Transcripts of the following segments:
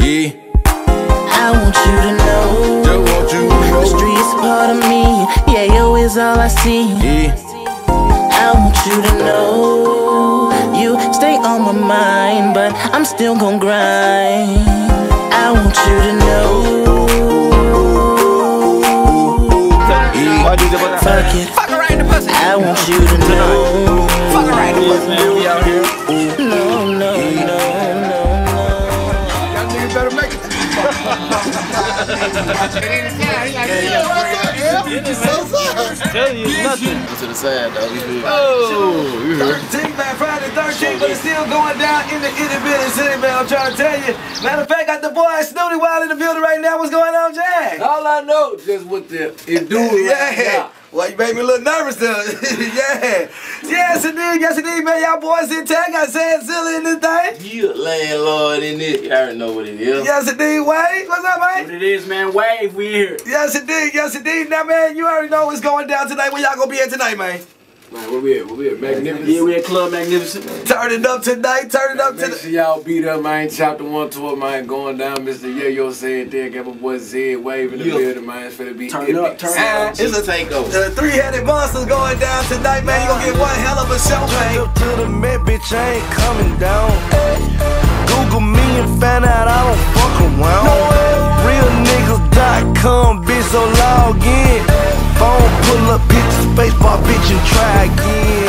Yeah. I want you to know, Just want you to know. the streets part of me. Yeah, yo is all I see. Yeah. I want you to know, you stay on my mind, but I'm still gon' grind. I want you to know, fuck it, I want you to know. We out here. No, no, no, no, no. Y'all niggas better make it. Tell you it's nothing. To the side, though. Oh, you heard. 13th, man, Friday 13th, but it's still going down in the itty bitty city, man. I'm trying to tell you. Matter of fact, got the boy Snooty Wild in the building right now. What's going on, Jack? All I know just what the endure Yeah. Well, you made me a little nervous there. Yeah. Yes, indeed, man. Y'all boys in town. Got Sand Silly in this thing. You landlord in it. You already know what it is. Yes, indeed, Wade. What's up, man? What it is, man. Wave, we here. Yes, indeed. Now, man, you already know what's going down tonight. Where y'all gonna be at tonight, man? Man, where we at? Where we at? Magnificent. Yeah, we at Club Magnificent. Turn it up tonight. Turn it up Make tonight. sure y'all beat up, man. Chapter 1 tour, man. Going down. Mr. Yayo said there. Got my boy Zed Wave in the building, man. It's finna be Turn up, turn up. It's a takeover. The three-headed monster's going down tonight, man. You gonna get one hell of a show, man. Up to the Met, bitch, I ain't coming down. Google me and find out I don't fuck around. Realniggas.com, bitch, so log in. Phone pull up, picture spacebar, bitch, and try again.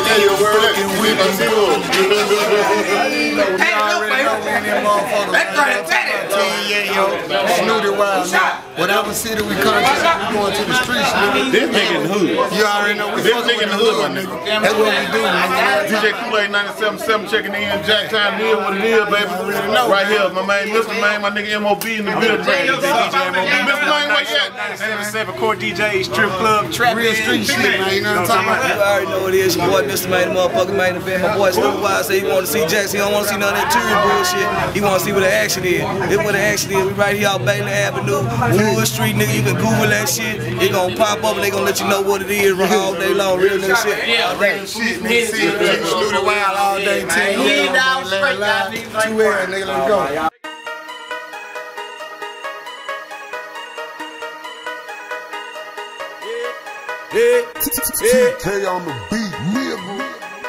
Snooty Wild. Whatever city we contact, we going to the streets, nigga. This nigga in the hood. You already know we This fucking nigga in the with hood, my nigga. That's what we do, nigga. DJ Kool-Aid 97.7 checking in. Jack Time here, what it is, baby. Right here, my man, Mr. Man, my nigga MOB in the building. Mr. Man, where you at? 77 Court DJs, strip club, trap. Real street shit, man. You know what I'm talking You about? already know what it is. Your boy, Mr. Man, the motherfucking main event. My boy, Snooty Wild, say he want to see Jackson. He don't want to see none of that touring bullshit. He want to see what the action is. This what the action is. We right here out Bailey Avenue, Wood Street, nigga. You can Google that shit. It gonna pop up and they gonna let you know what it is all day long. Real nigga shit. Shit, nigga. Snooty Wild all day, 10 years. 2 hours, nigga. Let's go. TK on the beat, nigga.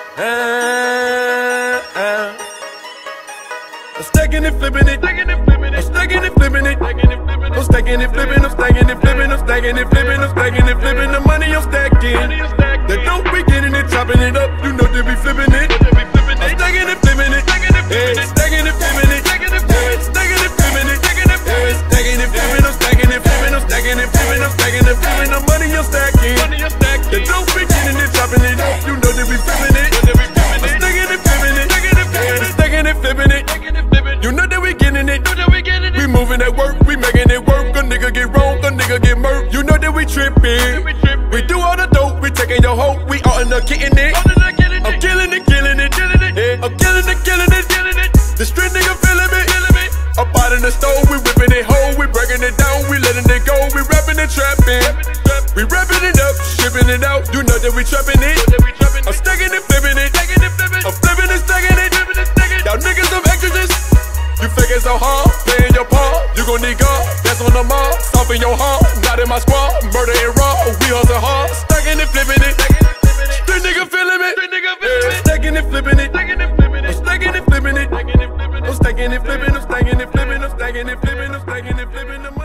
I'm stacking and flipping it. I'm stacking and flipping it. I'm stacking and flipping. I'm stacking and flipping. I'm stacking and flipping. I'm stacking and flipping. The money I'm stacking. The dope we getting it, chopping it up. You know they be flipping it. I'm stacking and flipping it. Yeah, stacking and flipping it. Yeah, stacking and flipping it. Yeah, stacking and flipping. I'm stacking and flipping. I'm stacking and flipping. I'm stacking and flipping. The money I'm stacking. The dope we getting it, chopping it up. You know they be flipping it. I'm stacking and flipping it. Yeah, stacking and flipping it. You know that we getting it. We moving that work, we making it work. A nigga get wrong, a nigga get murked. You know that we tripping. We do all the dope, we taking your hope. We all in the getting it. I'm killing it, killing it. Yeah, I'm killing it, killing it. The street nigga feeling me. Up out in the stove, we whipping it whole. We breaking it down, we letting it go. We rapping and trapping. We wrapping it up, shipping it out. You know that we trapping it. I'm stacking and flipping it. I'm flipping and stacking it. Y'all niggas some actresses. You faking so hard, playing your part. You gon' need God, that's on the mall. Stomping your heart, not in my squad. Murder and raw, we hustle hard. Stacking and flipping it. Street nigga feeling it. Yeah, stacking and flipping it. I'm stacking and flipping it. I'm stacking and flipping. I'm stacking and flipping. I'm stacking and flipping. I'm stacking and flipping.